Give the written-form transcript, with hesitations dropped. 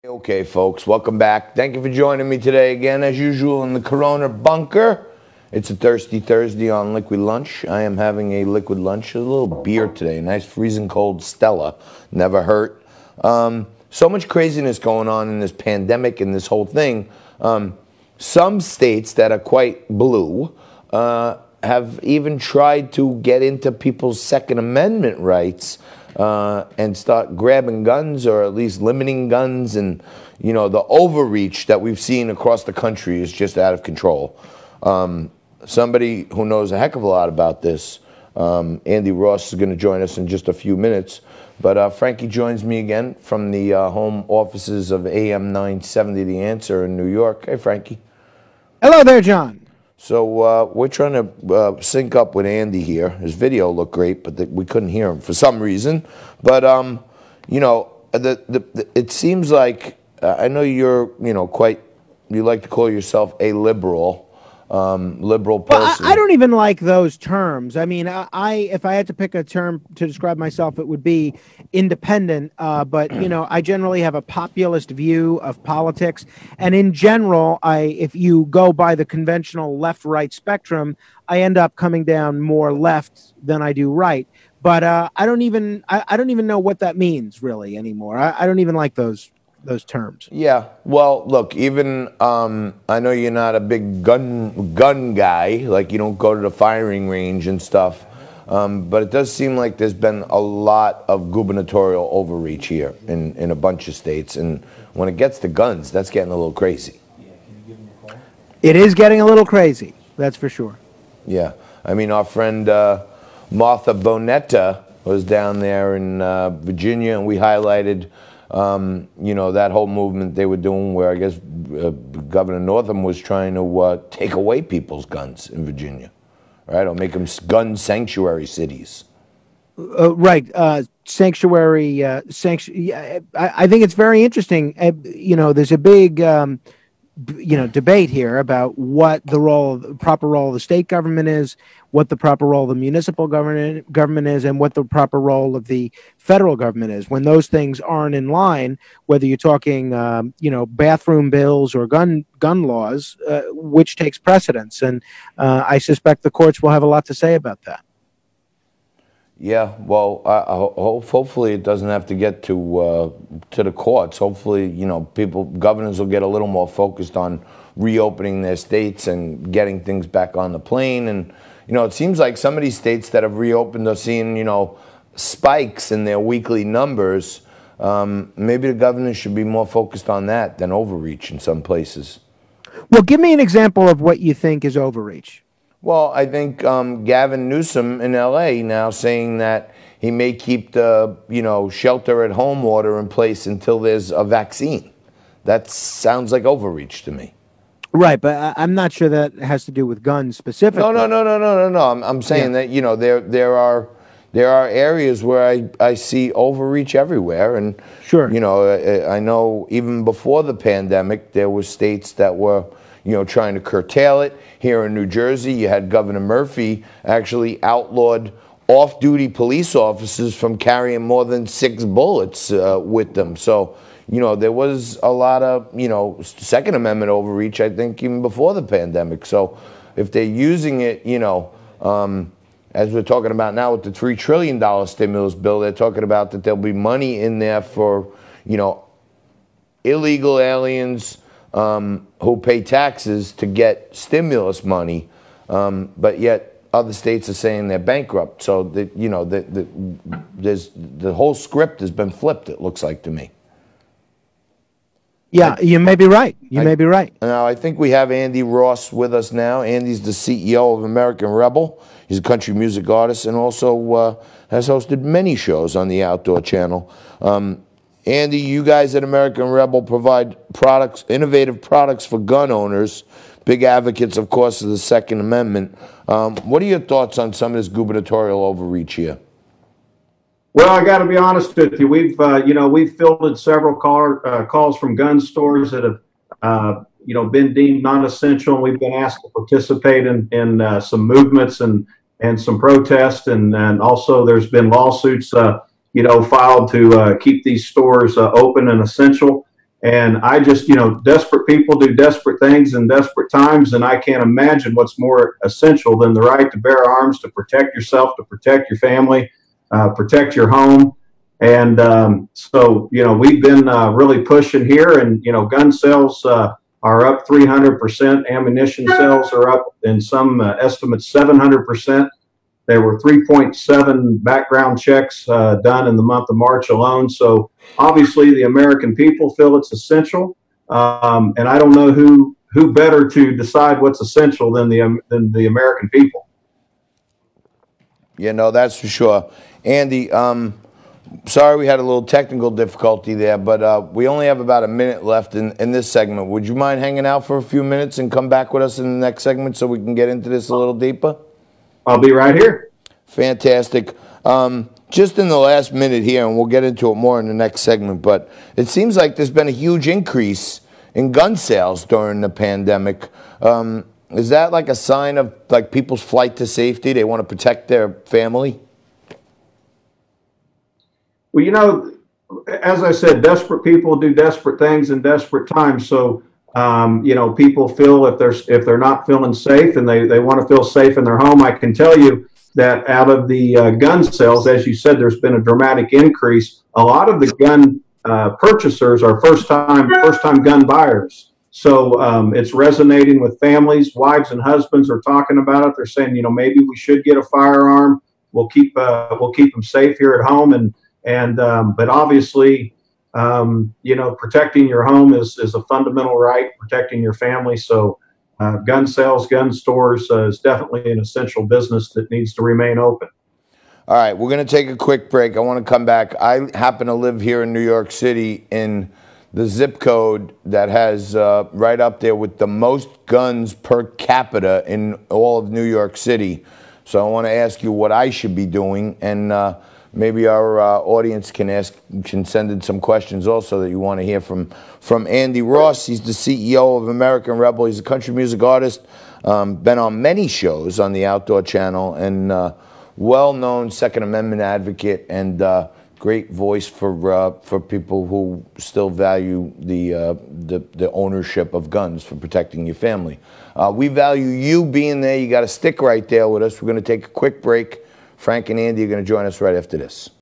Okay, folks, welcome back. Thank you for joining me today again, as usual, in the Corona bunker. It's a Thirsty Thursday on Liquid Lunch. I am having a liquid lunch, a little beer today, nice freezing cold Stella, never hurt. So much craziness going on in this pandemic and this whole thing. Some states that are quite blue have even tried to get into people's Second Amendment rights and start grabbing guns, or at least limiting guns. And, you know, the overreach that we've seen across the country is just out of control. Somebody who knows a heck of a lot about this, Andy Ross, is going to join us in just a few minutes. But Frankie joins me again from the home offices of AM 970 The Answer in New York. Hey, Frankie. Hello there, John. So we're trying to sync up with Andy here. His video looked great, but we couldn't hear him for some reason. But, you know, it seems like, I know you're, you know, you like to call yourself a liberal person. Well, I don't even like those terms. I mean, if I had to pick a term to describe myself, it would be independent. But you know, I generally have a populist view of politics, and in general, if you go by the conventional left-right spectrum, I end up coming down more left than I do right. But I don't even know what that means really anymore. I don't even like those terms. Yeah, well, look, even I know you're not a big gun guy, like you don't go to the firing range and stuff, but it does seem like there's been a lot of gubernatorial overreach here in a bunch of states, and when it gets to guns, that's getting a little crazy. It is getting a little crazy, that's for sure. Yeah, I mean, our friend Martha Bonetta was down there in Virginia, and we highlighted you know, that whole movement they were doing where I guess Governor Northam was trying to take away people's guns in Virginia, right? Or make them gun sanctuary cities. Right. Sanctuary. I think it's very interesting. You know, there's a big, you know, debate here about what the proper role of the state government is, what the proper role of the municipal government is, and what the proper role of the federal government is. When those things aren't in line, whether you're talking, you know, bathroom bills or gun laws, which takes precedence. And I suspect the courts will have a lot to say about that. Yeah, well, hopefully it doesn't have to get to the courts. Hopefully, you know, governors will get a little more focused on reopening their states and getting things back on the plane. And, you know, it seems like some of these states that have reopened are seeing, you know, spikes in their weekly numbers. Maybe the governors should be more focused on that than overreach in some places. Well, give me an example of what you think is overreach. Well, I think Gavin Newsom in L.A. now saying that he may keep the, you know, shelter-at-home order in place until there's a vaccine. That sounds like overreach to me. Right, but I'm not sure that has to do with guns specifically. No. I'm saying that, you know, there are areas where I see overreach everywhere, and sure, you know, I know even before the pandemic there were states that were, you know, trying to curtail it. Here in New Jersey, you had Governor Murphy actually outlawed off-duty police officers from carrying more than 6 bullets with them. So, you know, there was a lot of, you know, Second Amendment overreach, I think, even before the pandemic. So if they're using it, you know, as we're talking about now with the $3 trillion stimulus bill, they're talking about that there'll be money in there for, you know, illegal aliens who pay taxes to get stimulus money, but yet other states are saying they're bankrupt. So that, you know, the whole script has been flipped, it looks like to me. Yeah, you may be right. You may be right. Now, I think we have Andy Ross with us now. Andy's the CEO of American Rebel. He's a country music artist and also has hosted many shows on the Outdoor Channel. Andy, you guys at American Rebel provide products, innovative products for gun owners, big advocates, of course, of the Second Amendment. What are your thoughts on some of this gubernatorial overreach here? Well, I got to be honest with you. We've fielded several calls from gun stores that have, been deemed non-essential. We've been asked to participate in some movements and some protests, and also there's been lawsuits, filed to keep these stores open and essential. And I just, desperate people do desperate things in desperate times. And I can't imagine what's more essential than the right to bear arms, to protect yourself, to protect your family, protect your home. And so, we've been really pushing here, and, gun sales are up 300%. Ammunition sales are up in some estimates 700%. There were 3.7 background checks done in the month of March alone. So obviously the American people feel it's essential. And I don't know who better to decide what's essential than the American people. Yeah, no, that's for sure. Andy, sorry we had a little technical difficulty there, but we only have about a minute left in this segment. Would you mind hanging out for a few minutes and come back with us in the next segment so we can get into this a little deeper? I'll be right here. Fantastic. Just in the last minute here, and we'll get into it more in the next segment, but it seems like there's been a huge increase in gun sales during the pandemic. Is that like a sign of like people's flight to safety? They want to protect their family? Well, as I said, desperate people do desperate things in desperate times. So, people feel if they're not feeling safe and they want to feel safe in their home. I can tell you that out of the gun sales, as you said, there's been a dramatic increase. A lot of the gun purchasers are first time gun buyers. So it's resonating with families. Wives and husbands are talking about it. They're saying, maybe we should get a firearm. We'll keep them safe here at home. But obviously, protecting your home is a fundamental right, protecting your family. So gun sales, gun stores is definitely an essential business that needs to remain open. All right, we're going to take a quick break. I want to come back. I happen to live here in New York City in the zip code that has right up there with the most guns per capita in all of New York City. So I want to ask you what I should be doing, and maybe our audience can send in some questions also that you want to hear from Andy Ross. He's the CEO of American Rebel. He's a country music artist, been on many shows on the Outdoor Channel, and well-known Second Amendment advocate, and great voice for people who still value the ownership of guns for protecting your family. We value you being there. You got to stick right there with us. We're going to take a quick break. Frank and Andy are going to join us right after this.